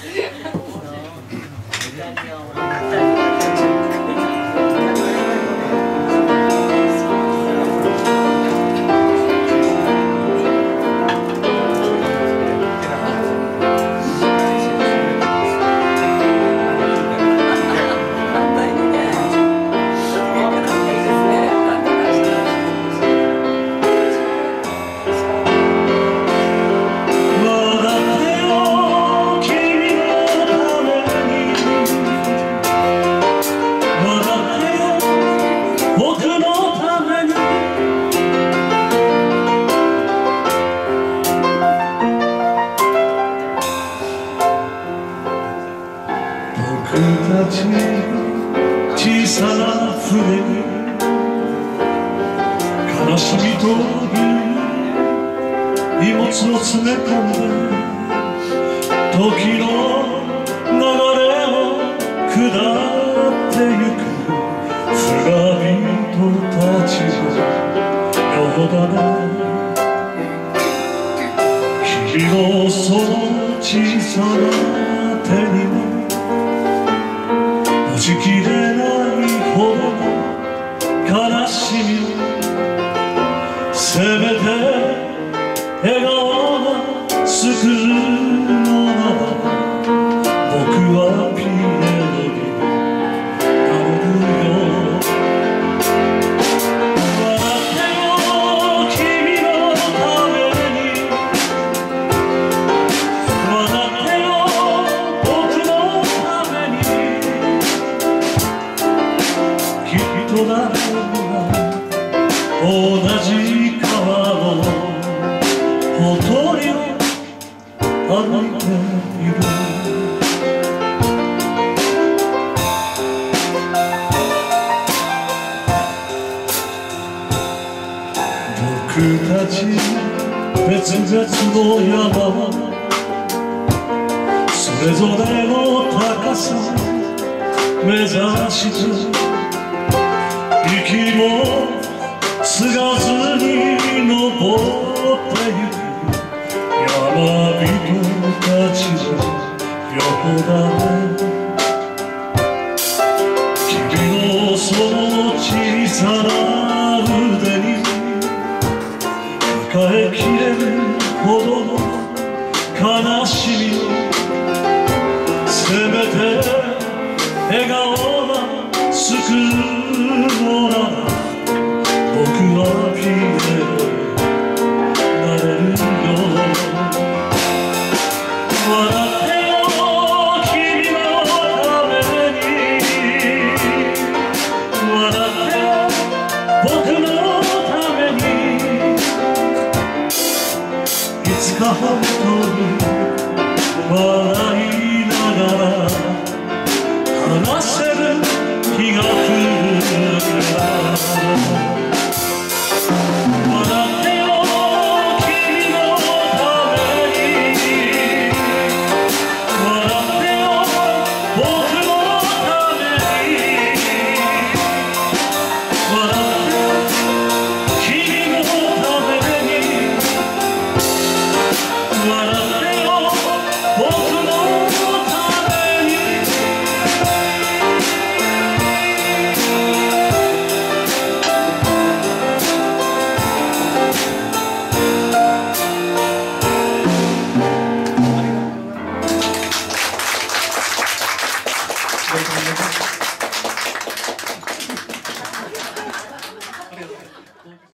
小さな船に悲しみという荷物を詰め込んで時の流れを下ってゆく船人たちのようだな。君のその小さな手にも持ちきれないほどの悲しみをせめて笑顔が救うのなら僕はピエロになるよ。笑ってよ君のために笑ってよ僕のためにきっと誰もが同じ川のほとりを歩いている。僕たち別々の山はそれぞれの高さ目指して息も継がずに登ってゆく山人たちの横だね。君のその小さな腕に抱えきれるほどの悲しみをせめて笑顔が救うのなら僕はピエロになれるよ。笑ってよ君のために笑ってよ僕のためにいつか本当に笑いながら話せる日が来るから笑ってよ君のために笑ってよ僕のために笑ってよ君のために笑ってよ僕のためにありがとうございます。